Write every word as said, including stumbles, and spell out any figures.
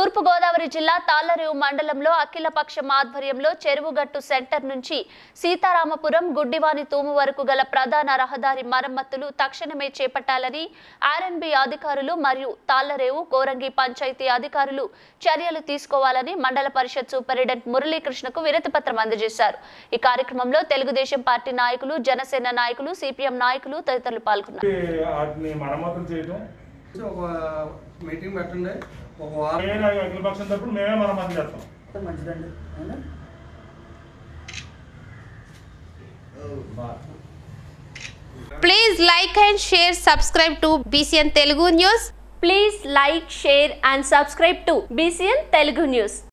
తూర్పు గోదావరి జిల్లా తాళ్లరేవు మండలంలో అఖిలపక్షం ఆధ్వర్యంలో చెరువుగట్టు సెంటర్ నుంచి సీతారామపురం గుడ్డివాని తూము వరకు గల ప్రధాన రహదారి మరమ్మతులు తక్షణమే చేపట్టాలని ఆర్ఎన్బి అధికారులు మరియు తాళ్లరేవు కోరంగి పంచాయతీ అధికారులు చర్యలు తీసుకోవాలని మండల పరిషత్ సూపరింటెండెంట్ మురళీకృష్ణకు వినతి పత్రం అందజేశారు। ఈ కార్యక్రమంలో తెలుగుదేశం పార్టీ నాయకులు, జనసేన నాయకులు, సిపిఎం నాయకులు తదితరులు పాల్గొన్నారు। మీటింగ్ పెట్టండి ఒక అఖిలపక్షం తరపున మేమే మరమ్మతులు చేస్తాం। మంచిదండి। Please like and share, subscribe to B C N Telugu News. Please like, share and subscribe to B C N Telugu News.